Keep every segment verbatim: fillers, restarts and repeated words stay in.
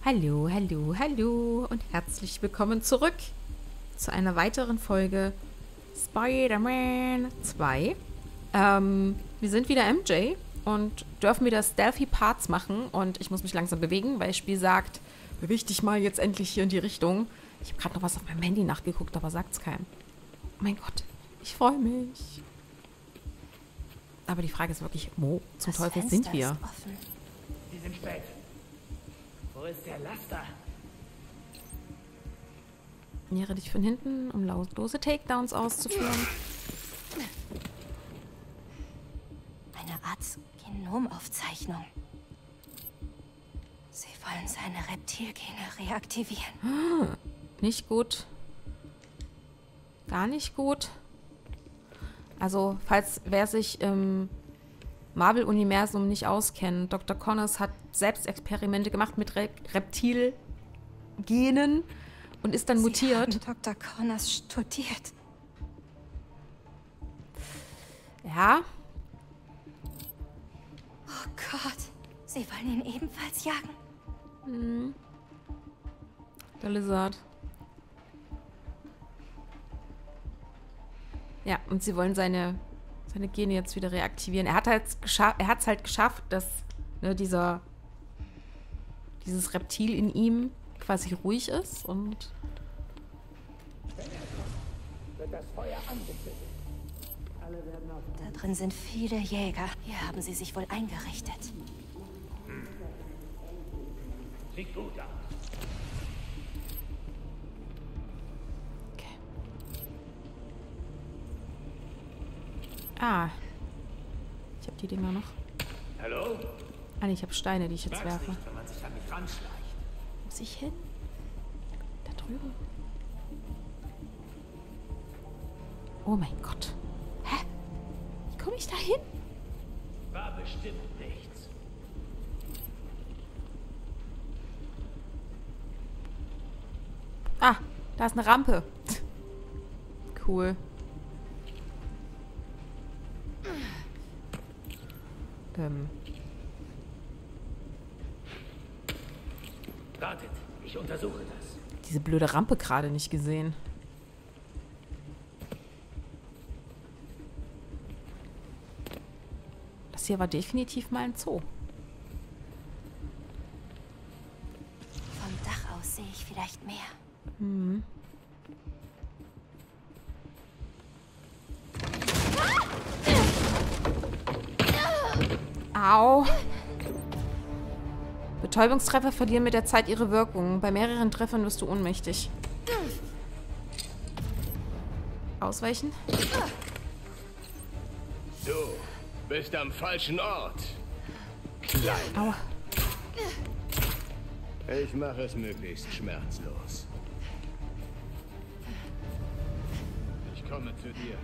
Hallo, hallo, hallo und herzlich willkommen zurück zu einer weiteren Folge Spider-Man zwei. Ähm, wir sind wieder M J und dürfen wieder Stealthy Parts machen und ich muss mich langsam bewegen, weil das Spiel sagt, beweg dich mal jetzt endlich hier in die Richtung. Ich habe gerade noch was auf meinem Handy nachgeguckt, aber sagt's keinem. Oh mein Gott, ich freue mich. Aber die Frage ist wirklich, wo zum Das Teufel Fenster sind wir? ist offen. Sie sind spät. Wo ist der Laster? Nähere dich von hinten, um lautlose Takedowns auszuführen. Eine Art Genomaufzeichnung. Sie wollen seine Reptilgene reaktivieren. Nicht gut. Gar nicht gut. Also, falls wer sich im Marvel-Universum nicht auskennt, Doktor Connors hat selbst Experimente gemacht mit Re Reptilgenen und ist dann Sie mutiert. haben Doktor Connors studiert. Ja, Oh Gott, sie wollen ihn ebenfalls jagen. der Lizard. Ja, und sie wollen seine, seine Gene jetzt wieder reaktivieren. Er hat halt er hat es halt geschafft, dass ne, dieser dieses Reptil in ihm quasi ruhig ist und Wird das Feuer angezündet. Alle werden auf Da drin sind viele Jäger. Hier haben sie sich wohl eingerichtet. Sieht gut aus. okay. Ah. Ich habe die Dinger noch. Hallo? Ah, nee, ich habe Steine, die ich jetzt Merk's werfe. nicht, wenn man sich an mich ranschleicht. Muss ich hin? Da drüben. Oh mein Gott. Hä? Wie komme ich da hin? War bestimmt nichts. Ah, da ist eine Rampe. Cool. Ähm. Wartet, ich untersuche das. Diese blöde Rampe gerade nicht gesehen. Das hier war definitiv mal ein Zoo. Vom Dach aus sehe ich vielleicht mehr. Mhm. Au. Betäubungstreffer verlieren mit der Zeit ihre Wirkung. Bei mehreren Treffern wirst du ohnmächtig. Ausweichen. Du bist am falschen Ort. Klein. Aua. Ich mache es möglichst schmerzlos. Ich komme zu dir.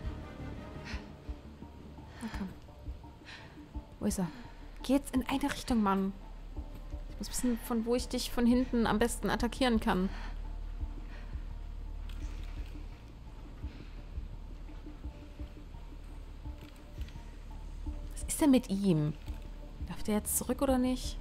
Wo ist er? Geh jetzt in eine Richtung, Mann. Ich muss wissen, von wo ich dich von hinten am besten attackieren kann. Was ist denn mit ihm? Darf der jetzt zurück oder nicht?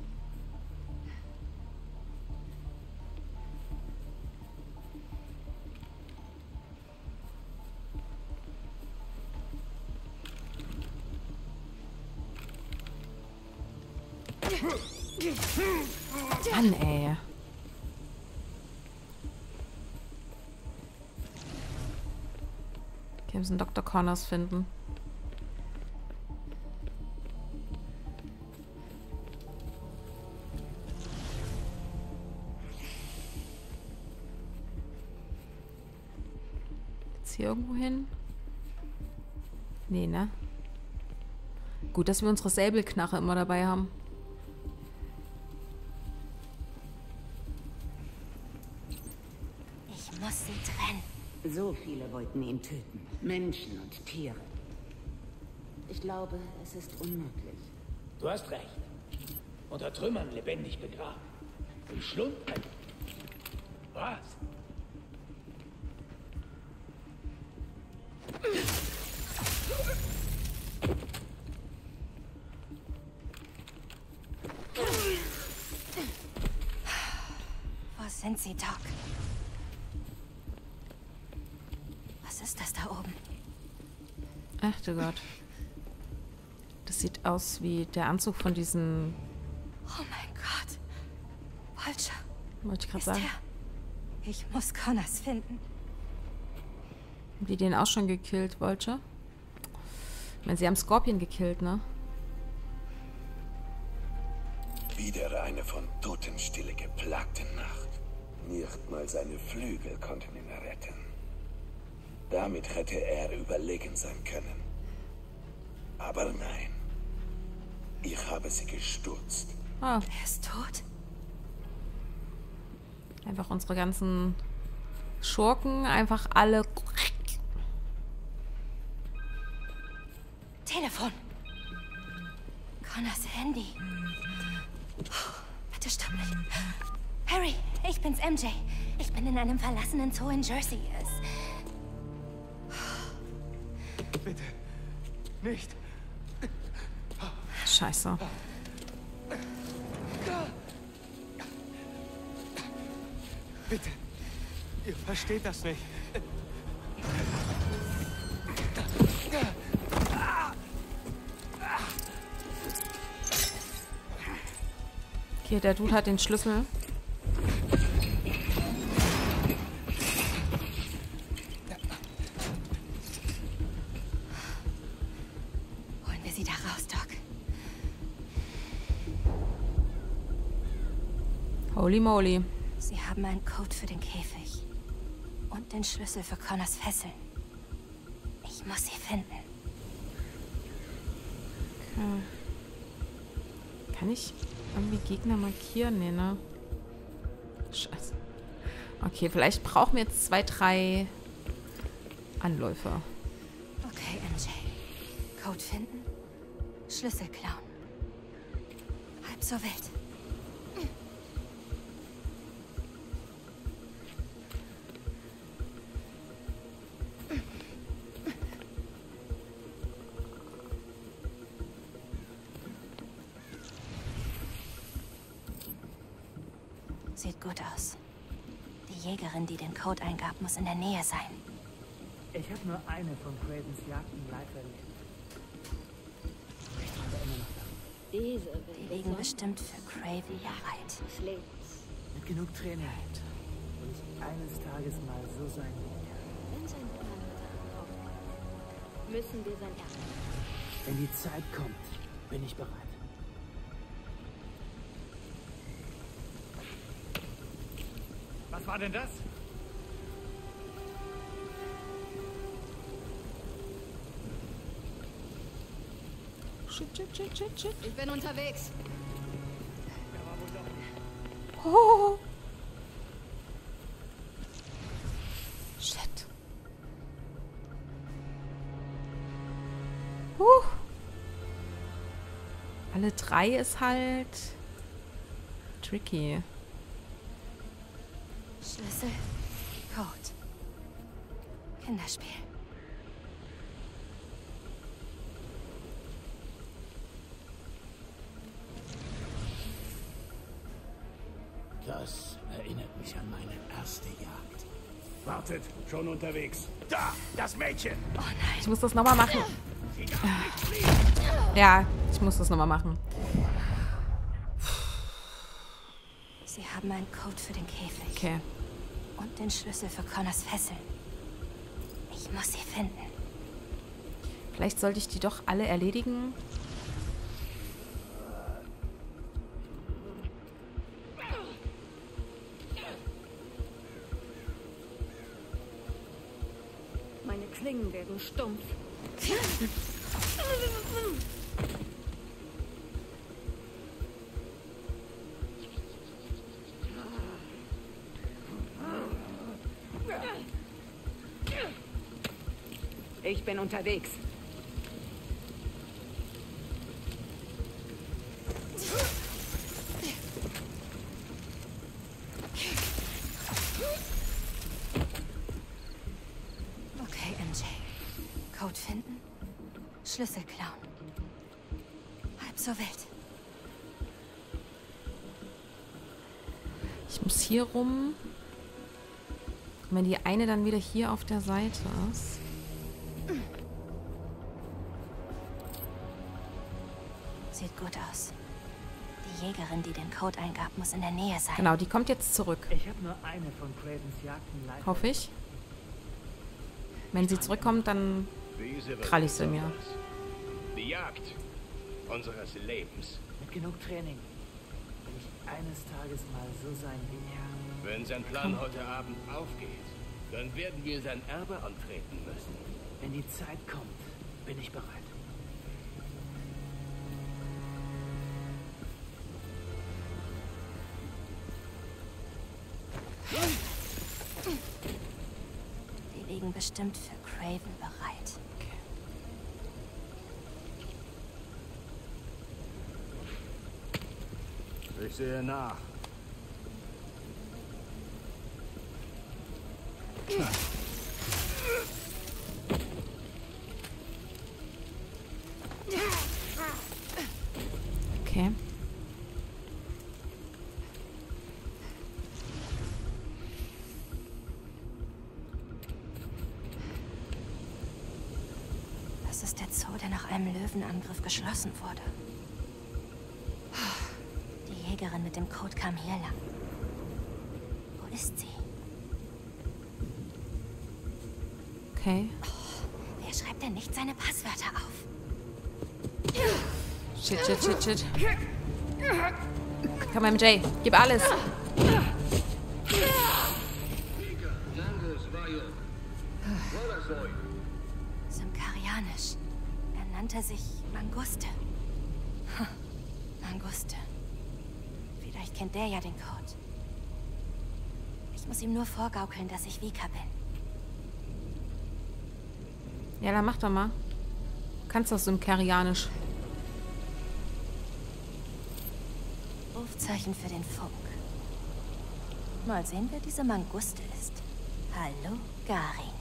Mann, ey. Okay, wir müssen Doktor Connors finden. Jetzt hier irgendwo hin? Nee, ne? Gut, dass wir unsere Säbelknarre immer dabei haben. Ich muss sie trennen. So viele wollten ihn töten. Menschen und Tiere. Ich glaube, es ist unmöglich. Du hast recht. Unter Trümmern lebendig begraben. Im Schlund? Was? sind sie, Doc. Was ist das da oben? Ach du Gott. Das sieht aus wie der Anzug von diesen... Oh mein Gott. Vulture. Wollte ich gerade Ist sagen. der? Ich muss Connors finden. Haben die den auch schon gekillt, Vulture? Ich meine, sie haben Scorpion gekillt, ne? Wieder eine von Totenstille geplagte Nacht. Nicht mal seine Flügel konnten ihn retten. Damit hätte er überlegen sein können. Aber nein. Ich habe sie gestürzt. Ah, Er ist tot? einfach unsere ganzen Schurken, einfach alle... Telefon. Connors Handy. Bitte stopp mich. Harry, ich bin's, M J. Ich bin in einem verlassenen Zoo in Jersey. Es... Bitte. Nicht. Scheiße. Bitte. Ihr versteht das nicht. Okay, der Dude hat den Schlüssel. Holen wir sie da raus, Doc. Holy moly. Sie haben einen Code für den Käfig. Und den Schlüssel für Connors Fesseln. Ich muss sie finden. Okay. Kann ich irgendwie Gegner markieren? Nee, ne? Scheiße. Okay, vielleicht brauchen wir jetzt zwei, drei Anläufe. Okay, M J. Code finden. Schlüssel klauen. Halb so wild. Sieht gut aus. Die Jägerin, die den Code eingab, muss in der Nähe sein. Ich habe nur eine von Cravens Jagden live erlebt. Ich träume immer noch davon. Diese die liegen bestimmt für Craven bereit. Mit genug Training will ich eines Tages mal so sein wie er. Wenn sein Plan darauf aufbaut, müssen wir sein Erbe. Wenn die Zeit kommt, bin ich bereit. Was war denn das? Shit, shit, shit, shit, shit. Ich bin unterwegs. Oh. Shit. Huh. Alle drei ist halt tricky. Schlüssel, Code. Kinderspiel. Das erinnert mich an meine erste Jagd. Wartet, schon unterwegs. Da, das Mädchen. Oh nein. Ich muss das nochmal machen. Ja, ich muss das nochmal machen. Sie haben einen Code für den Käfig. Okay. Und den Schlüssel für Connors Fesseln. Ich muss sie finden. Vielleicht sollte ich die doch alle erledigen. Meine Klingen werden stumpf. Ich bin unterwegs. Okay, M J. Code finden. Schlüssel klauen. Halb so wild. Ich muss hier rum. Und wenn die eine dann wieder hier auf der Seite ist. Sieht gut aus. Die Jägerin, die den Code eingab, muss in der Nähe sein. Genau, die kommt jetzt zurück. Ich habe nur eine von Cravens Jagden leider. Hoffe ich. Wenn sie zurückkommt, dann krall ich sie mir. Die Jagd unseres Lebens. Mit genug Training will ich eines Tages mal so sein wie er. Wenn sein Plan heute Abend aufgeht, dann werden wir sein Erbe antreten müssen. Wenn die Zeit kommt, bin ich bereit. Die liegen bestimmt für Craven bereit. Ich sehe nach. Okay. Das ist der Zoo, der nach einem Löwenangriff geschlossen wurde. Die Jägerin mit dem Code kam hier lang. Wo ist sie? Okay. Oh, wer schreibt denn nicht seine Passwörter auf? Shit, shit, shit, shit. Komm, M J, gib alles. Symkarianisch. Er nannte sich Manguste. Hm, Manguste. Vielleicht kennt der ja den Code. Ich muss ihm nur vorgaukeln, dass ich Vika bin. Ja, dann mach doch mal. Du kannst das Symkarianisch. Rufzeichen für den Funk. Mal sehen, wer diese Manguste ist. Hallo, Garin.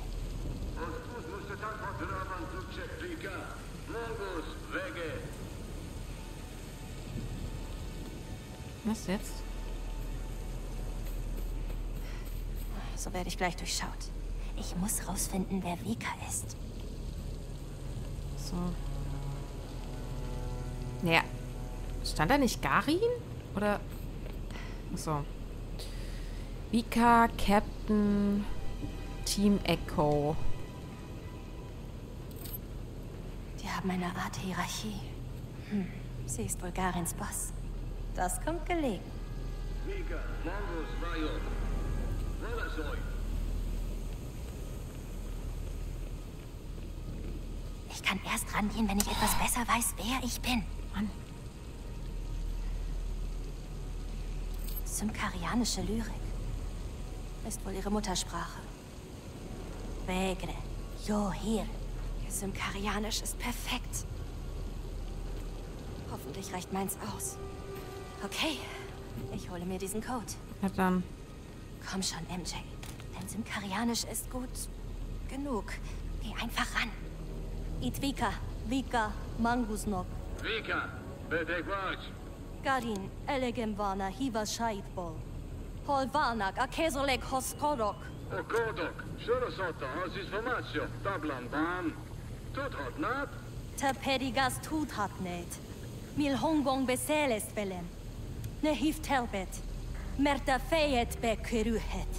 Was jetzt? So werde ich gleich durchschaut. Ich muss rausfinden, wer Vika ist. So. Naja. Stand da nicht Garin? Oder. Achso. Vika, Captain, Team Echo. Die haben eine Art Hierarchie. Hm. Sie ist wohl Garins Boss. Das kommt gelegen. Ich kann erst rangehen, wenn ich etwas besser weiß, wer ich bin. Mann. Symkarianische Lyrik ist wohl ihre Muttersprache. Vegre, Johir. Ihr Symkarianisch ist perfekt. Hoffentlich reicht meins aus. Okay, ich hole mir diesen Code. Na dann. Komm schon, M J. Dein Symkarianisch ist gut genug. Geh einfach ran. Itvika, Vika, Mangusnok. Vika, Bedegwaj. Garin, Elegembana, Hiva Shaitbol. Holvanak, Akezolek, Hoskodok. Okodok, Shurosota, Osis Formatio, Tablan Ban. Tuthot Nat. Tapedigas Tuthatnet. Milhongong Beseles Velem. Nehiv Telbet. Merta Feyet Bekyruhet.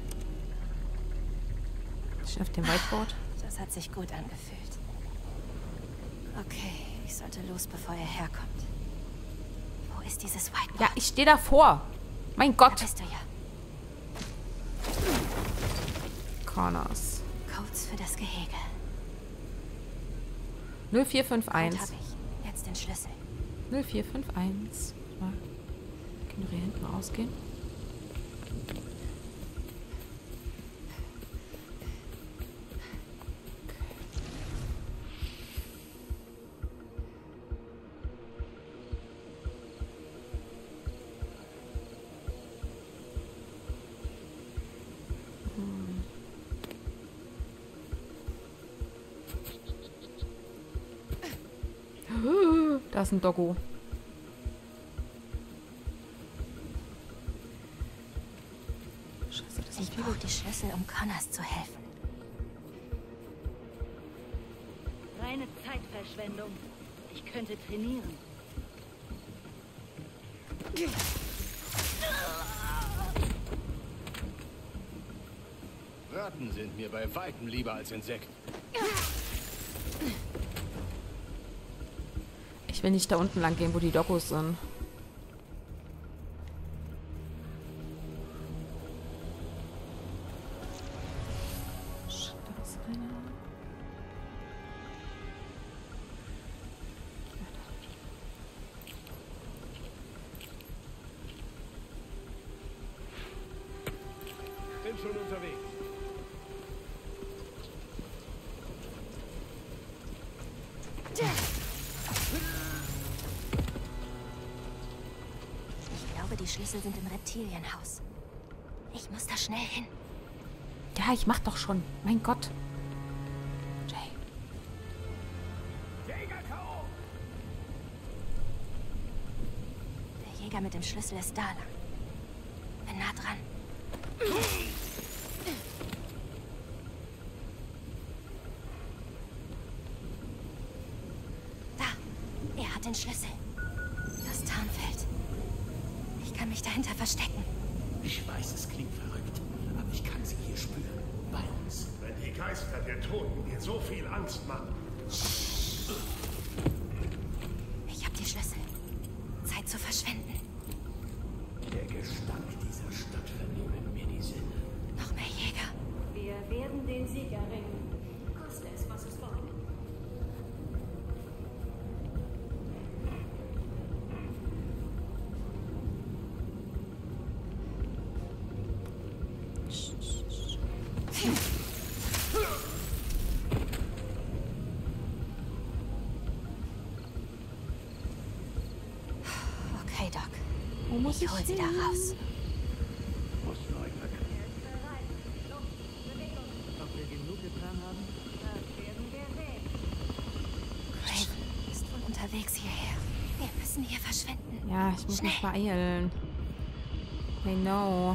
Steht auf dem Whiteboard. Das hat sich gut angefühlt. Okay, ich sollte los, bevor er herkommt. Wo ist dieses Whiteboard? Ja, ich stehe davor. Mein Da Gott. bist du ja. Corners. Codes für das Gehege. null vier fünf Und eins. hab ich. Jetzt den Schlüssel. null vier fünf eins. Mal. Können wir hier hinten rausgehen? Da ist ein Doggo. Scheiße, das Ich sind brauche die Schlüssel, um Connors zu helfen. Reine Zeitverschwendung. Ich könnte trainieren. Ratten sind mir bei Weitem lieber als Insekten. Ich will nicht da unten lang gehen, wo die Doggos sind. Shit, da ist einer. Bin schon unterwegs. Ich glaube, die Schlüssel sind im Reptilienhaus. Ich muss da schnell hin. Ja, ich mach doch schon. Mein Gott. Jay. Der Jäger mit dem Schlüssel ist da lang. Bin nah dran. Da. Er hat den Schlüssel. Das Tarnfeld. Ich kann mich dahinter verstecken. Ich weiß, es klingt verrückt, aber ich kann sie hier spüren. Bei uns. Wenn die Geister der Toten dir so viel Angst machen. Ich habe die Schlüssel. Zeit zu verschwinden. Der Gestank dieser Stadt vernebelt mir die Sinne. Noch mehr Jäger. Wir werden den Sieger ringen. Koste es, was es wolle. Okay, Doc. Wo muss Ich hol sie da raus. Musst du euch verkaufen. Ob wir genug getan haben? Raven ist wohl unterwegs hierher. Wir müssen hier verschwinden. Ja, ich muss mich beeilen. I know.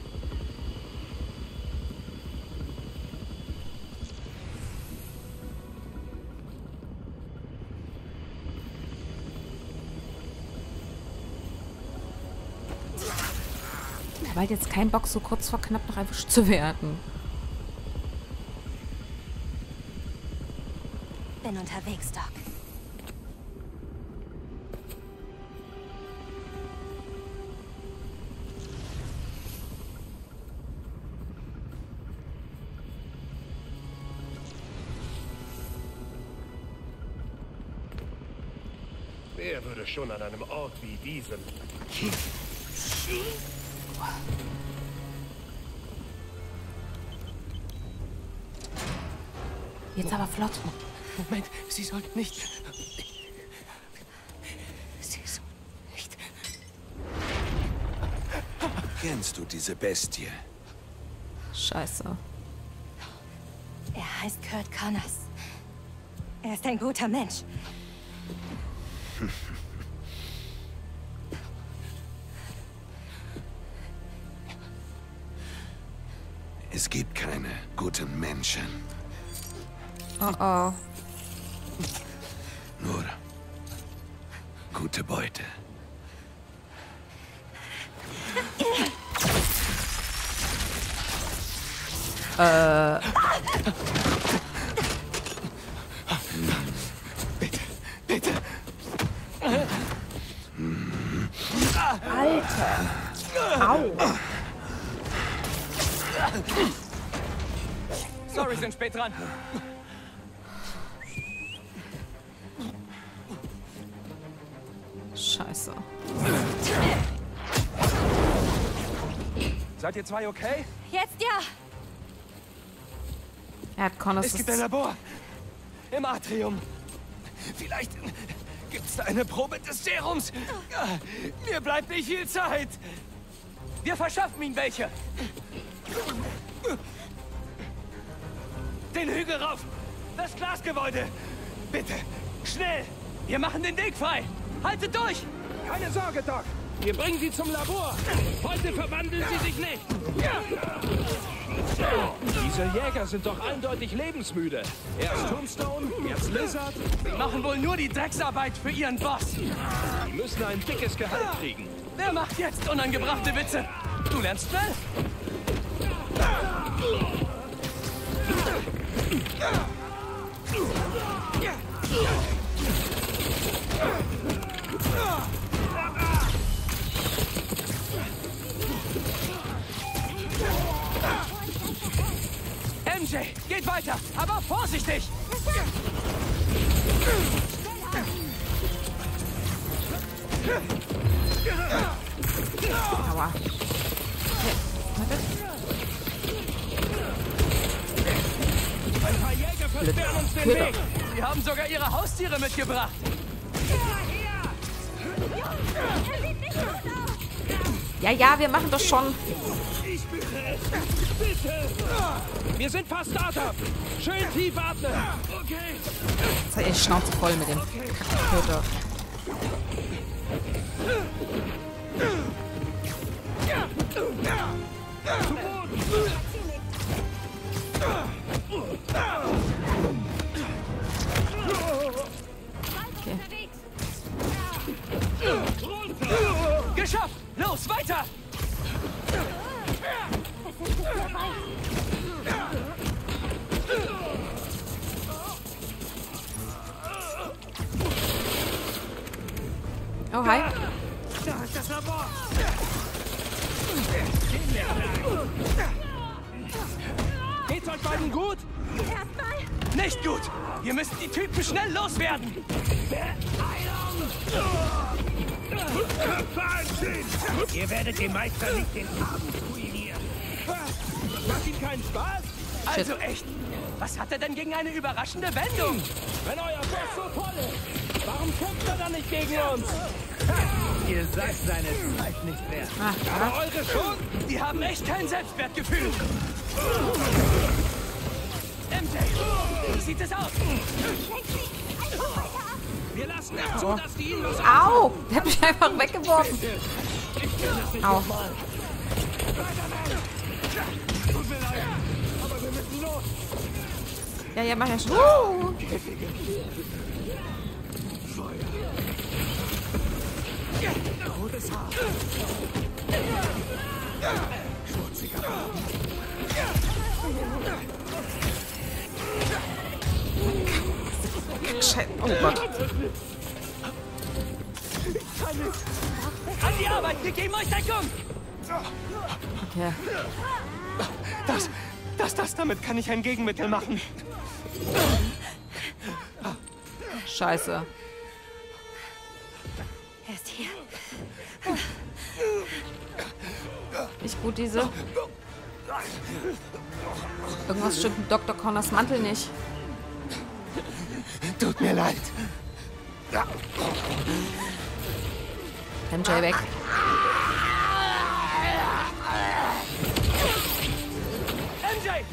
Ich habe halt jetzt keinen Bock, so kurz vor knapp noch erwischt zu werden. Bin unterwegs, Doc. Wer würde schon an einem Ort wie diesem... Jetzt aber flott. Moment, Sie sollten nicht... Sie soll nicht... Kennst du diese Bestie? Scheiße. Er heißt Kurt Connors. Er ist ein guter Mensch. Es gibt keine guten Menschen. Oh oh. Nur gute Beute. Äh. Bitte, bitte. Alter. Au. Sorry, sind spät dran. Scheiße. Seid ihr zwei okay? Jetzt ja! Er hat Connors. Es gibt ein Labor. Im Atrium. Vielleicht gibt's da eine Probe des Serums. Mir bleibt nicht viel Zeit. Wir verschaffen ihm welche. Den Hügel rauf. Das Glasgebäude. Bitte, schnell. Wir machen den Weg frei. Haltet durch. Keine Sorge, Doc. Wir bringen sie zum Labor. Heute verwandeln sie sich nicht. Diese Jäger sind doch eindeutig lebensmüde. Erst Tombstone, jetzt Lizard. Die machen wohl nur die Drecksarbeit für ihren Boss. Die müssen ein dickes Gehalt kriegen. Wer macht jetzt unangebrachte Witze? Du lernst schnell. M J, geht weiter, aber vorsichtig! Aua. Okay. Warte. Ein paar Jäger versperren uns den Weg. Sie haben sogar ihre Haustiere mitgebracht. Ja, ja, wir machen das schon. Ich bitte es. Bitte. Wir sind fast da. Schön tief atmen. Okay. Jetzt hat ihr die Schnauze voll mit dem Kackköter. Okay. Geschafft! Los, weiter! Oh, hi. Da ist das Labor. Geht's euch beiden gut? Nicht gut! Wir müssen die Typen schnell loswerden! Wahnsinn! Ihr werdet dem Meister nicht den Abend ruinieren. Macht ihm keinen Spaß? Also echt, was hat er denn gegen eine überraschende Wendung? Wenn euer Boss so voll ist, warum kämpft er dann nicht gegen uns? Ihr seid seine Zeit nicht wert. Ah, Aber eure schon? Die haben echt kein Selbstwertgefühl. M J, wie sieht es aus? Wir lassen nicht zu, dass die ihn los au! Der hat mich einfach weggeworfen. Au. Tut mir leid, aber wir müssen los. Ja, ja, mach ja schon. Uh. Rotes Haar. Schmutziger Scheiße. Oh Gott. An die Arbeit, wir geben euch Deckung! Okay. Das, das, das, damit kann ich ein Gegenmittel machen. Scheiße. Er ist hier. Nicht gut, diese. Irgendwas stimmt mit Doktor Connors Mantel nicht. Tut mir leid. M J weg. M J!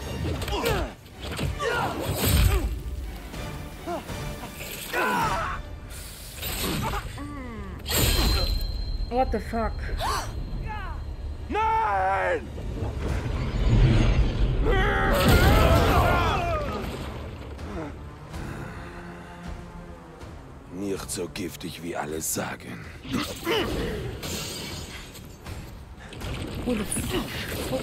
What the fuck? Nein! Nicht so giftig, wie alle sagen. Coole Fuck.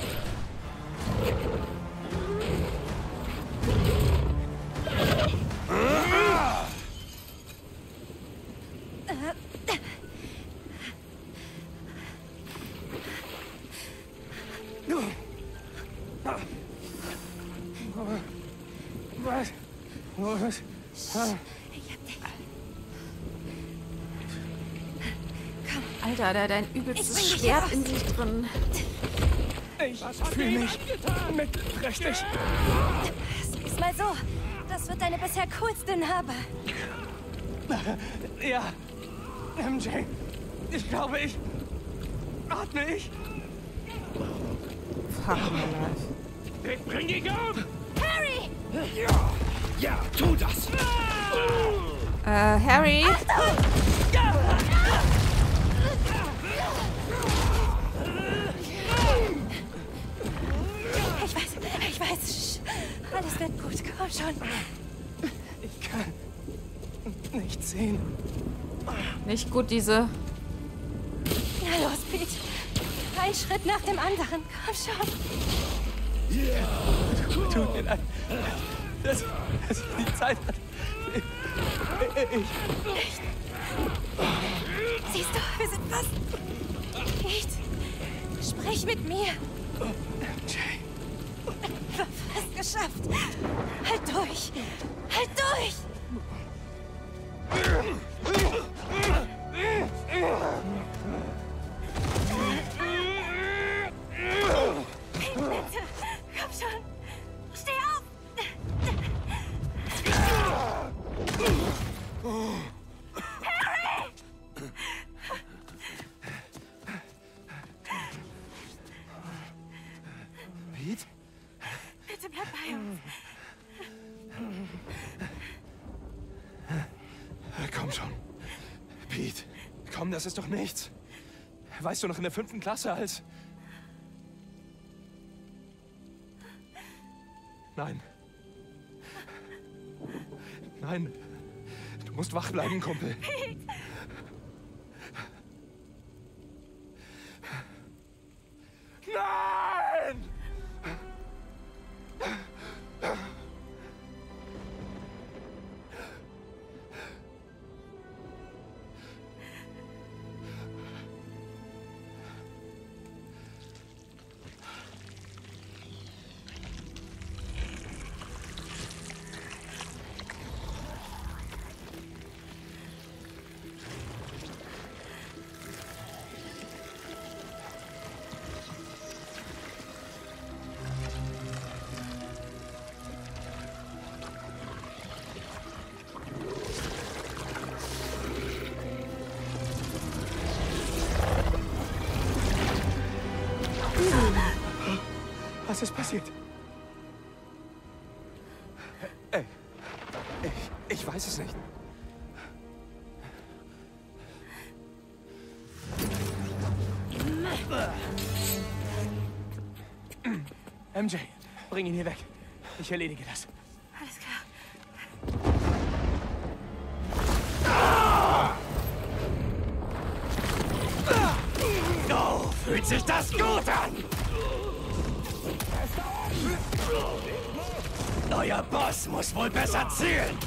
Was? Was? Alter, der hat ein übelstes Schwert in sich drin. Ich fühle mich mitträchtig. Sieh's mal so. Das wird deine bisher coolste Narbe. Ja, M J, ich glaube, ich... Atme ich? Fuck, my life. Bring ihn um! Harry! Ja, ja, tu das! Äh, Harry? Es wird gut, komm schon. Ich kann nicht sehen. Nicht gut, diese... Na los, Pete. Ein Schritt nach dem anderen. Komm schon. Tut mir leid. Das, das die Zeit hat. Ich... Nicht. Siehst du, wir sind fast... Pete, sprich mit mir. Jay. Fast geschafft. Halt durch. Halt durch. Bitte, komm schon. Steh auf. Harry! Pete? Bitte bleib bei uns. Komm schon. Pete, komm, das ist doch nichts. Weißt du noch in der fünften Klasse als... Nein. Nein. Du musst wach bleiben, Kumpel. Pete! Nein! Was ist passiert? Ey, ich, ich weiß es nicht. M J, bring ihn hier weg. Ich erledige das. Alles klar. Oh, fühlt sich das gut an? Euer Boss muss wohl besser zielen.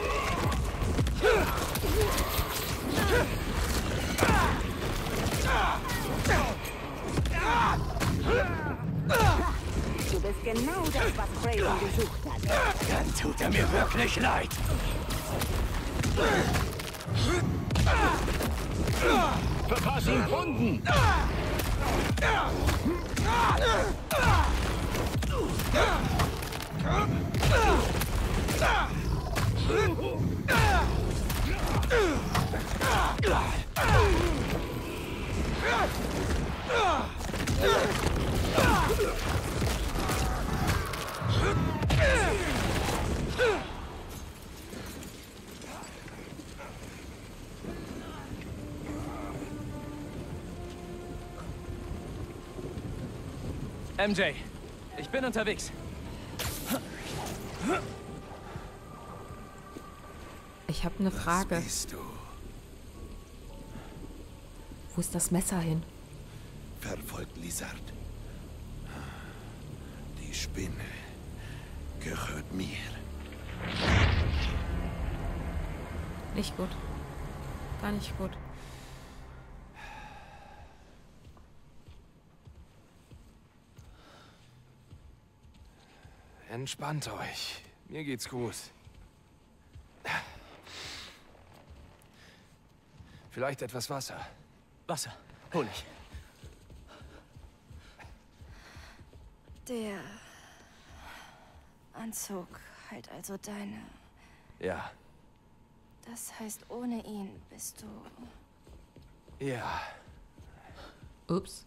Du bist genau das, was Brayden gesucht hat. Dann tut er mir wirklich leid. Verpass ihn Wunden! M J, ich bin unterwegs. Ich habe eine Frage. Was bist du? Wo ist das Messer hin? Verfolgt Lizard. Die Spinne gehört mir. Nicht gut. Gar nicht gut. Entspannt euch. Mir geht's gut. Vielleicht etwas Wasser. Wasser. Hol ich. Der Anzug halt also deine. Ja. Das heißt, ohne ihn bist du... Ja. Ups.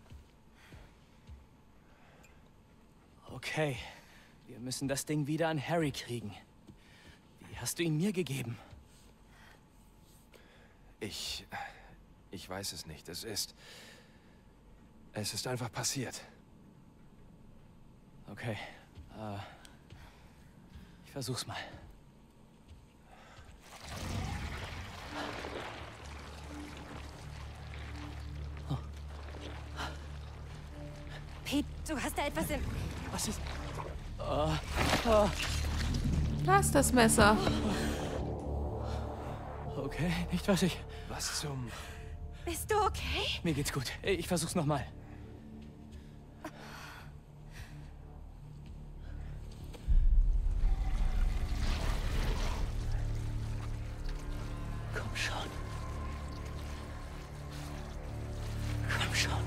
Okay. Wir müssen das Ding wieder an Harry kriegen. Wie hast du ihn mir gegeben? Ich... Ich weiß es nicht. Es ist... Es ist einfach passiert. Okay. Äh, versuch's mal. Oh. Pete, du hast da etwas im... Was ist... Oh. Oh. Da ist das Messer. Okay, nicht was ich... Was zum... Bist du okay? Mir geht's gut. Ich versuch's nochmal. Komm schon. Komm schon.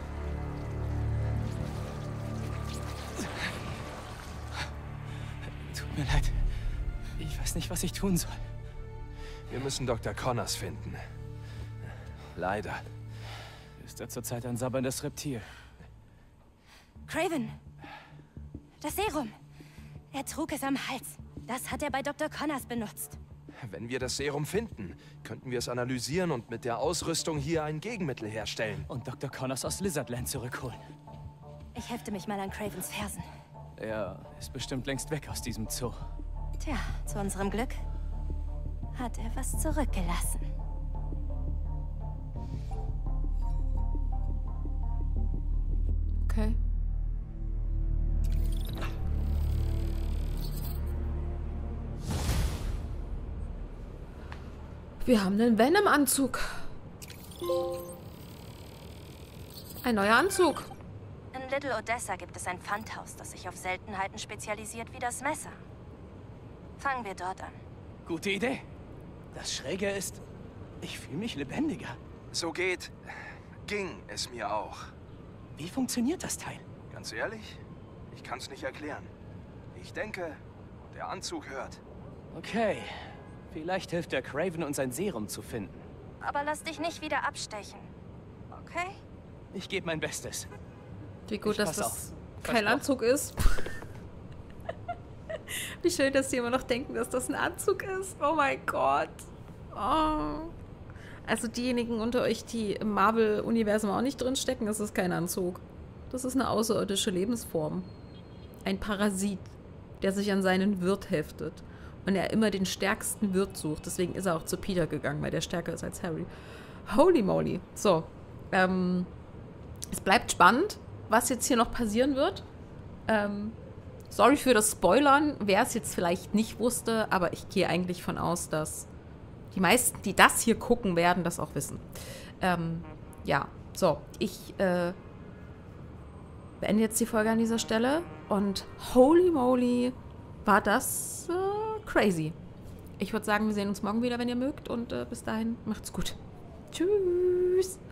Tut mir leid. Ich weiß nicht, was ich tun soll. Wir müssen Doktor Connors finden. Leider. Ist er zurzeit ein sabberndes Reptil? Craven! Das Serum! Er trug es am Hals. Das hat er bei Doktor Connors benutzt. Wenn wir das Serum finden, könnten wir es analysieren und mit der Ausrüstung hier ein Gegenmittel herstellen. Und Doktor Connors aus Lizardland zurückholen. Ich hefte mich mal an Cravens Fersen. Er ist bestimmt längst weg aus diesem Zoo. Tja, zu unserem Glück hat er was zurückgelassen. Okay. Wir haben einen Venom-Anzug. Ein neuer Anzug. In Little Odessa gibt es ein Pfandhaus, das sich auf Seltenheiten spezialisiert wie das Messer. Fangen wir dort an. Gute Idee. Das Schräge ist, ich fühle mich lebendiger. So geht... ging es mir auch. Wie funktioniert das Teil? Ganz ehrlich, ich kann's nicht erklären. Ich denke, der Anzug hört. Okay. Vielleicht hilft der Craven, uns ein Serum zu finden. Aber lass dich nicht wieder abstechen. Okay? Ich gebe mein Bestes. Wie gut, Ich dass pass das auf. kein Versprochen. Anzug ist. Wie schön, dass die immer noch denken, dass das ein Anzug ist. Oh mein Gott. Oh. Also diejenigen unter euch, die im Marvel-Universum auch nicht drinstecken, das ist kein Anzug. Das ist eine außerirdische Lebensform. Ein Parasit, der sich an seinen Wirt heftet. Und er immer den stärksten Wirt sucht. Deswegen ist er auch zu Peter gegangen, weil der stärker ist als Harry. Holy moly. So. Ähm, es bleibt spannend, was jetzt hier noch passieren wird. Ähm, sorry für das Spoilern, wer es jetzt vielleicht nicht wusste, aber ich gehe eigentlich von aus, dass die meisten, die das hier gucken, werden das auch wissen. Ähm, ja, so. Ich äh, beende jetzt die Folge an dieser Stelle. Und holy moly, war das äh, crazy. Ich würde sagen, wir sehen uns morgen wieder, wenn ihr mögt. Und äh, bis dahin, macht's gut. Tschüss.